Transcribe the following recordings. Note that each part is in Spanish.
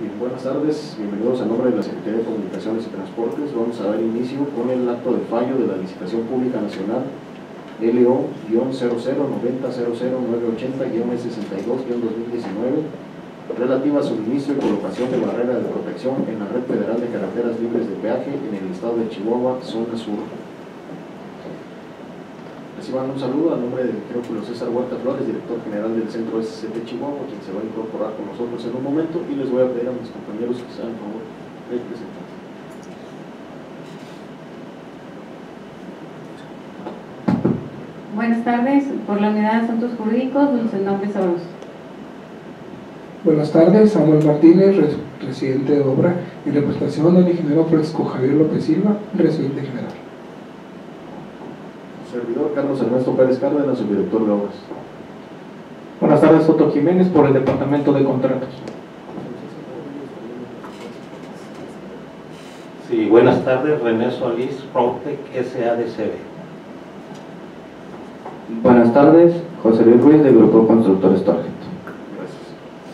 Bien, buenas tardes, bienvenidos a nombre de la Secretaría de Comunicaciones y Transportes. Vamos a dar inicio con el acto de fallo de la licitación pública nacional LO-0090000980-S62-2019 relativa a suministro y colocación de barrera de protección en la red federal de carreteras libres de peaje en el estado de Chihuahua, zona sur. Reciban un saludo a nombre del ingeniero Julio César Huerta Flores, director general del Centro SCT Chihuahua, quien se va a incorporar con nosotros en un momento, y les voy a pedir a mis compañeros que se hagan favor de presentarse. Buenas tardes, por la Unidad de Asuntos Jurídicos, Dulce Nombre Soros. Buenas tardes, Samuel Martínez, residente de obra, en representación del ingeniero Francisco Javier López Silva, residente general. Servidor Carlos Ernesto Pérez Cárdenas, el director de obras. Buenas tardes, Soto Jiménez, por el Departamento de Contratos. Sí, buenas tardes, René Solís, Protec SADCB. Buenas tardes, José Luis Ruiz, del Grupo Constructores Torget. Gracias.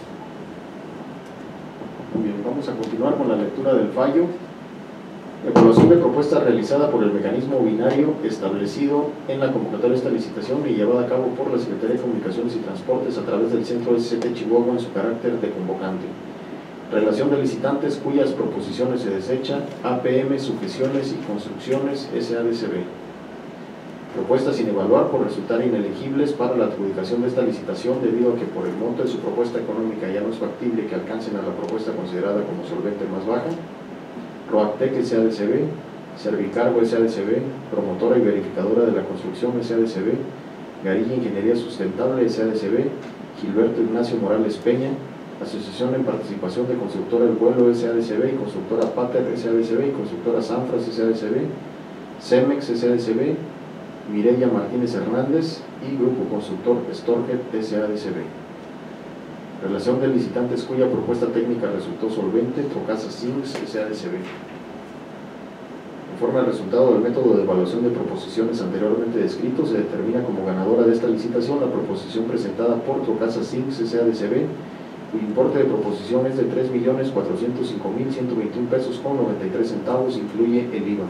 Muy bien, vamos a continuar con la lectura del fallo. Evaluación de propuesta realizada por el mecanismo binario establecido en la convocatoria de esta licitación y llevada a cabo por la Secretaría de Comunicaciones y Transportes a través del Centro SCT Chihuahua en su carácter de convocante. Relación de licitantes cuyas proposiciones se desecha, APM Sucesiones y Construcciones SADCB. Propuestas sin evaluar por resultar inelegibles para la adjudicación de esta licitación debido a que por el monto de su propuesta económica ya no es factible que alcancen a la propuesta considerada como solvente más baja. Proactec SADCB, Servicargo SADCB, Promotora y Verificadora de la Construcción SADCB, Garilla Ingeniería Sustentable SADCB, Gilberto Ignacio Morales Peña, Asociación en Participación de Constructora El Vuelo SADCB y Constructora Pater SADCB y Constructora Sanfras SADCB, Cemex SADCB, Mireya Martínez Hernández y Grupo Constructor Storget SADCB. Relación de licitantes cuya propuesta técnica resultó solvente, Trocasa Sings SADCB. Conforme al resultado del método de evaluación de proposiciones anteriormente descrito, se determina como ganadora de esta licitación la proposición presentada por Trocasa Sings SADCB, cuyo importe de proposición es de 3.405.121 pesos con 93 centavos, incluye el IVA.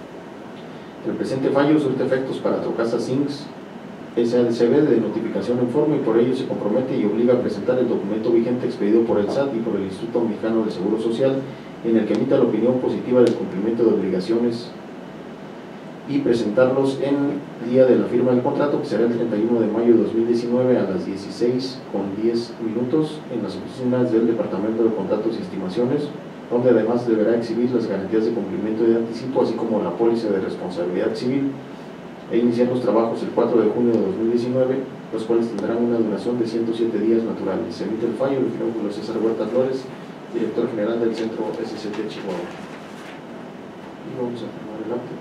El presente fallo surte efectos para Trocasa Sings SADCB de notificación en forma y por ello se compromete y obliga a presentar el documento vigente expedido por el SAT y por el Instituto Mexicano del Seguro Social, en el que emita la opinión positiva del cumplimiento de obligaciones y presentarlos en el día de la firma del contrato, que será el 31 de mayo de 2019 a las 16:10 en las oficinas del Departamento de Contratos y Estimaciones, donde además deberá exhibir las garantías de cumplimiento y de anticipo, así como la póliza de responsabilidad civil, e iniciar los trabajos el 4 de junio de 2019, los cuales tendrán una duración de 107 días naturales. Se emite el fallo del ingeniero Julio César Huerta Flores, director general del Centro SCT Chihuahua. Y vamos a tomar adelante.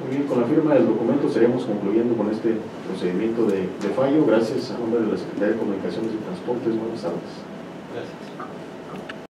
Muy bien, con la firma del documento estaríamos concluyendo con este procedimiento de fallo. Gracias a nombre de la Secretaría de Comunicaciones y Transportes. Buenas tardes. Gracias.